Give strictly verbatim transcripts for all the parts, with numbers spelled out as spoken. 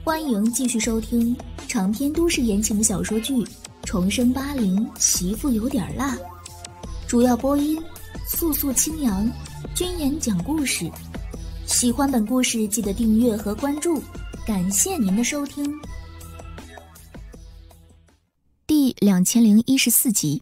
欢迎继续收听长篇都市言情小说剧《重生八零媳妇有点辣》，主要播音素素清扬，君言讲故事。喜欢本故事记得订阅和关注，感谢您的收听。第两千零一十四集，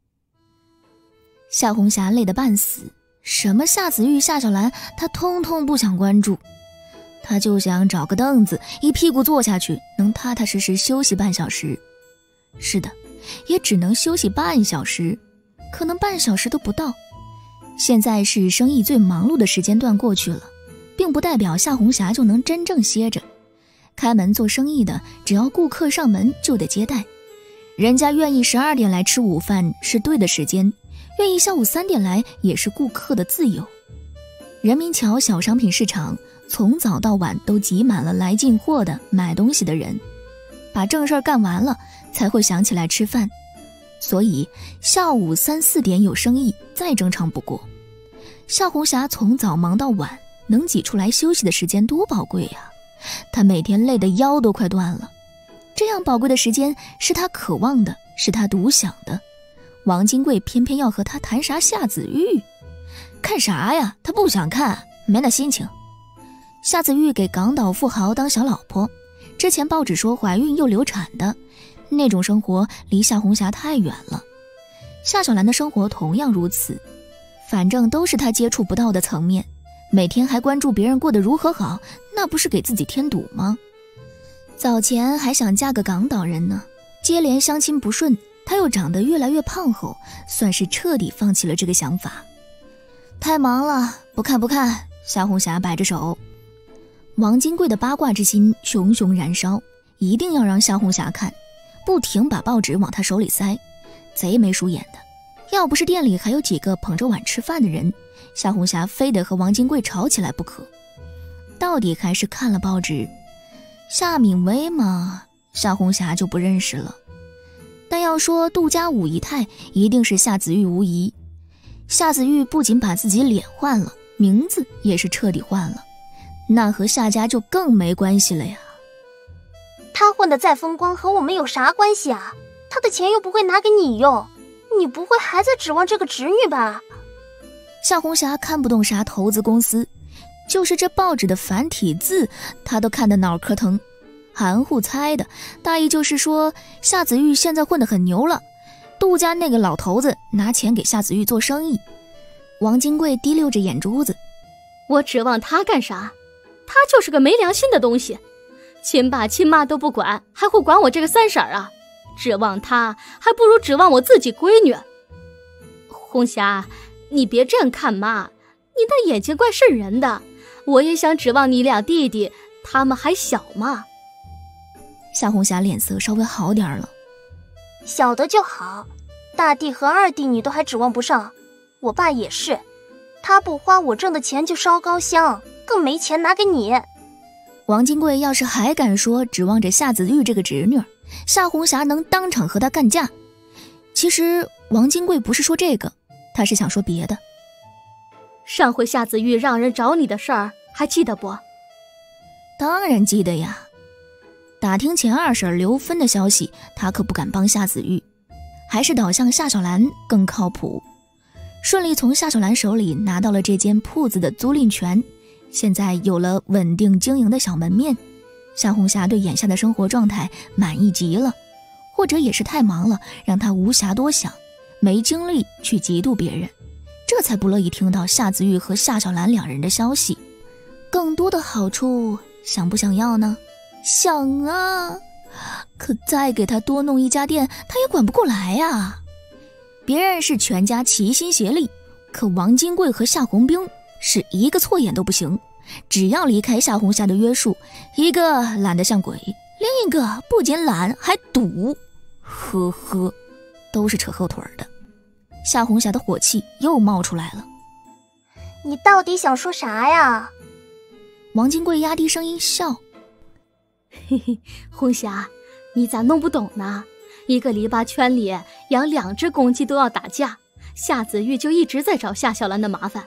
夏红霞累得半死，什么夏子玉、夏小兰，她通通不想关注。他就想找个凳子一屁股坐下去，能踏踏实实休息半小时。是的，也只能休息半小时，可能半小时都不到。现在是生意最忙碌的时间段过去了，并不代表夏红霞就能真正歇着。开门做生意的，只要顾客上门就得接待，人家愿意十二点来吃午饭是对的时间，愿意下午三点来也是顾客的自由。人民桥小商品市场从早到晚都挤满了来进货的、买东西的人，把正事干完了才会想起来吃饭，所以下午三四点有生意再正常不过。夏红霞从早忙到晚，能挤出来休息的时间多宝贵呀！她每天累得腰都快断了，这样宝贵的时间是她渴望的，是她独享的。王金贵偏偏要和她谈啥夏子玉，看啥呀？她不想看，没那心情。夏子玉给港岛富豪当小老婆，之前报纸说怀孕又流产的，那种生活离夏红霞太远了。夏小兰的生活同样如此，反正都是她接触不到的层面，每天还关注别人过得如何好，那不是给自己添堵吗？早前还想嫁个港岛人呢，接连相亲不顺，她又长得越来越胖后，算是彻底放弃了这个想法。太忙了，不看不看。夏红霞摆着手。王金贵的八卦之心熊熊燃烧，一定要让夏红霞看，不停把报纸往她手里塞，贼没疏眼的。要不是店里还有几个捧着碗吃饭的人，夏红霞非得和王金贵吵起来不可。到底还是看了报纸。夏敏薇嘛，夏红霞就不认识了。但要说杜家五姨太，一定是夏子玉无疑。夏子玉不仅把自己脸换了，名字也是彻底换了，那和夏家就更没关系了呀。 他混得再风光和我们有啥关系啊？他的钱又不会拿给你用，你不会还在指望这个侄女吧？ 夏红霞看不懂啥投资公司，就是这报纸的繁体字她都看得脑壳疼，含糊猜的，大意就是说夏子玉现在混得很牛了，杜家那个老头子拿钱给夏子玉做生意。王金贵滴溜着眼珠子， 我指望他干啥？他就是个没良心的东西，亲爸亲妈都不管，还会管我这个三婶啊？指望他还不如指望我自己闺女。红霞，你别这样看妈，你那眼睛怪瘆人的，我也想指望你俩弟弟，他们还小嘛。 夏红霞脸色稍微好点了。 小的就好，大弟和二弟你都还指望不上，我爸也是，他不花我挣的钱就烧高香，更没钱拿给你。 王金贵要是还敢说指望着夏子玉这个侄女，夏红霞能当场和他干架。其实王金贵不是说这个，他是想说别的。 上回夏子玉让人找你的事儿还记得不？ 当然记得呀。打听前二婶刘芬的消息，他可不敢帮夏子玉，还是倒向夏小兰更靠谱。顺利从夏小兰手里拿到了这间铺子的租赁权，现在有了稳定经营的小门面，夏红霞对眼下的生活状态满意极了，或者也是太忙了，让她无暇多想，没精力去嫉妒别人，这才不乐意听到夏子玉和夏小兰两人的消息。更多的好处想不想要呢？想啊，可再给他多弄一家店，他也管不过来呀。别人是全家齐心协力，可王金贵和夏红冰是一个错眼都不行，只要离开夏红霞的约束，一个懒得像鬼，另一个不仅懒还赌，呵呵，都是扯后腿的。夏红霞的火气又冒出来了。 你到底想说啥呀？ 王金贵压低声音笑。 嘿嘿，红霞，你咋弄不懂呢？一个篱笆圈里养两只公鸡都要打架，夏子玉就一直在找夏小兰的麻烦。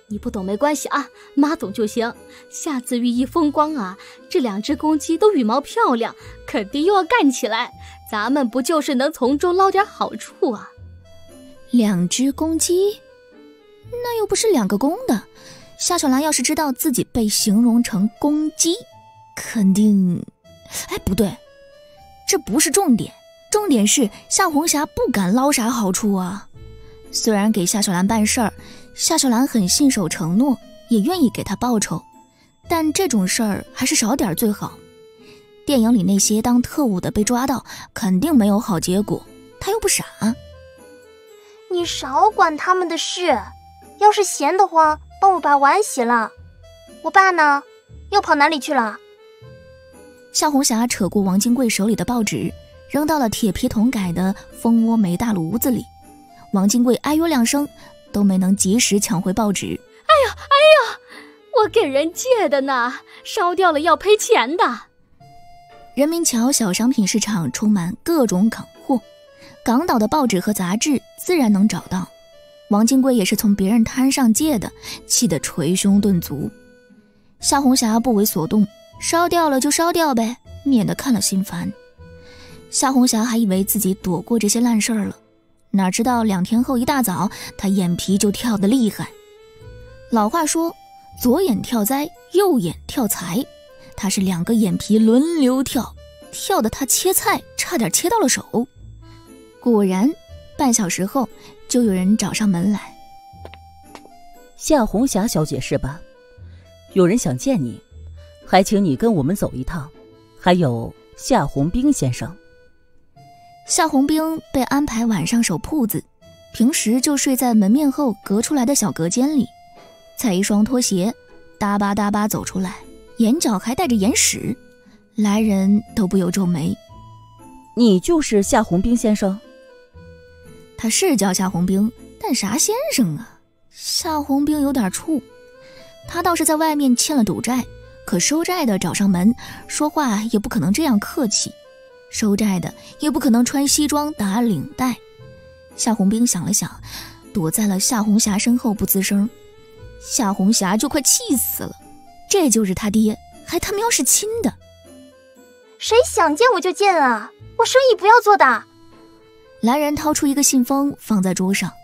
你不懂没关系啊，妈懂就行。下次寓意风光啊，这两只公鸡都羽毛漂亮，肯定又要干起来，咱们不就是能从中捞点好处啊？ 两只公鸡？那又不是两个公的。夏小兰要是知道自己被形容成公鸡，肯定……哎，不对，这不是重点，重点是夏红霞不敢捞啥好处啊。虽然给夏小兰办事儿，夏小兰很信守承诺，也愿意给她报酬，但这种事儿还是少点最好。电影里那些当特务的被抓到，肯定没有好结果，她又不傻。 你少管他们的事，要是闲得慌，帮我把碗洗了。我爸呢？又跑哪里去了？ 夏红霞扯过王金贵手里的报纸，扔到了铁皮桶改的蜂窝煤大炉子里。王金贵哎呦两声，都没能及时抢回报纸。 哎呀哎呀，我给人借的呢，烧掉了要赔钱的。 人民桥小商品市场充满各种港货，港岛的报纸和杂志自然能找到。王金贵也是从别人摊上借的，气得捶胸顿足。夏红霞不为所动，烧掉了就烧掉呗，免得看了心烦。夏红霞还以为自己躲过这些烂事儿了，哪知道两天后一大早，她眼皮就跳得厉害。老话说，左眼跳灾，右眼跳财，她是两个眼皮轮流跳，跳得她切菜差点切到了手。果然，半小时后就有人找上门来。 夏红霞小姐是吧？有人想见你，还请你跟我们走一趟。还有夏红兵先生。 夏红兵被安排晚上守铺子，平时就睡在门面后隔出来的小隔间里，踩一双拖鞋，哒吧哒吧走出来，眼角还带着眼屎，来人都不由皱眉。 你就是夏红兵先生？ 他是叫夏红兵，但啥先生啊？夏红兵有点怵，他倒是在外面欠了赌债，可收债的找上门，说话也不可能这样客气，收债的也不可能穿西装打领带。夏红兵想了想，躲在了夏红霞身后不吱声。夏红霞就快气死了，这就是他爹，还他喵是亲的。 谁想见我就见啊，我生意不要做大。 来人掏出一个信封放在桌上。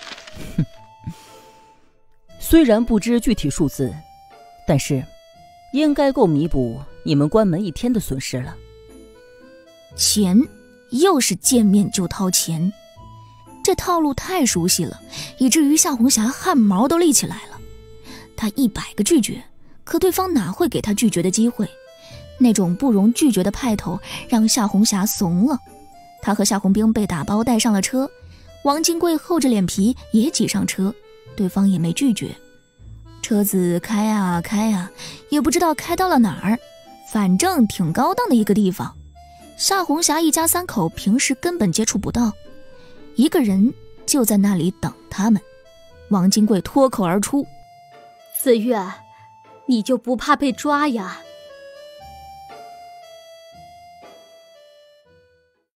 虽然不知具体数字，但是应该够弥补你们关门一天的损失了。 钱，又是见面就掏钱，这套路太熟悉了，以至于夏红霞汗毛都立起来了。她一百个拒绝，可对方哪会给她拒绝的机会？那种不容拒绝的派头让夏红霞怂了。她和夏红兵被打包带上了车，王金贵厚着脸皮也挤上车，对方也没拒绝。车子开啊开啊，也不知道开到了哪儿，反正挺高档的一个地方。夏红霞一家三口平时根本接触不到，一个人就在那里等他们。王金贵脱口而出： 四月，你就不怕被抓呀？